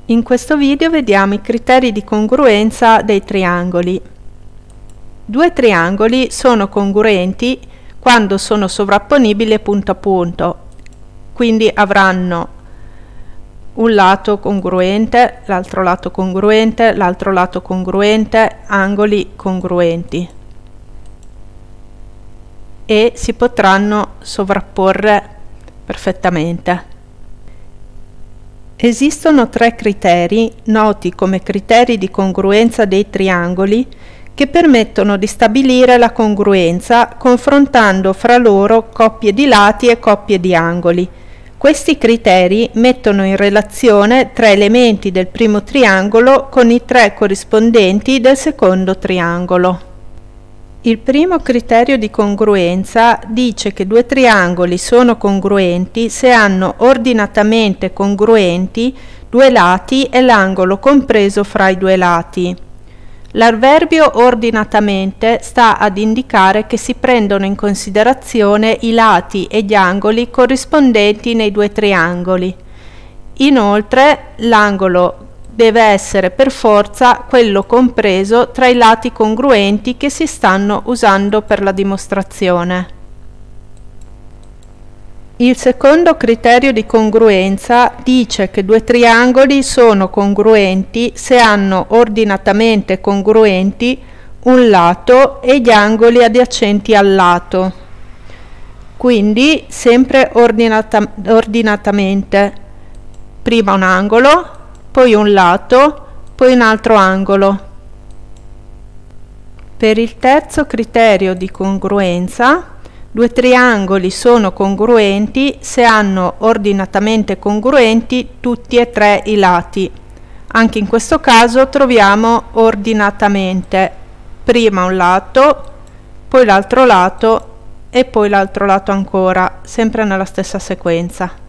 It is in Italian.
In questo video vediamo i criteri di congruenza dei triangoli. Due triangoli sono congruenti quando sono sovrapponibili punto a punto, quindi avranno un lato congruente, l'altro lato congruente, l'altro lato congruente, angoli congruenti e si potranno sovrapporre perfettamente. Esistono tre criteri, noti come criteri di congruenza dei triangoli, che permettono di stabilire la congruenza confrontando fra loro coppie di lati e coppie di angoli. Questi criteri mettono in relazione tre elementi del primo triangolo con i tre corrispondenti del secondo triangolo. Il primo criterio di congruenza dice che due triangoli sono congruenti se hanno ordinatamente congruenti due lati e l'angolo compreso fra i due lati. L'avverbio ordinatamente sta ad indicare che si prendono in considerazione i lati e gli angoli corrispondenti nei due triangoli. Inoltre, l'angolo deve essere per forza quello compreso tra i lati congruenti che si stanno usando per la dimostrazione. Il secondo criterio di congruenza dice che due triangoli sono congruenti se hanno ordinatamente congruenti un lato e gli angoli adiacenti al lato. Quindi sempre ordinatamente, prima un angolo, poi un lato, poi un altro angolo. Per il terzo criterio di congruenza, due triangoli sono congruenti se hanno ordinatamente congruenti tutti e tre i lati. Anche in questo caso troviamo ordinatamente, prima un lato, poi l'altro lato e poi l'altro lato ancora, sempre nella stessa sequenza.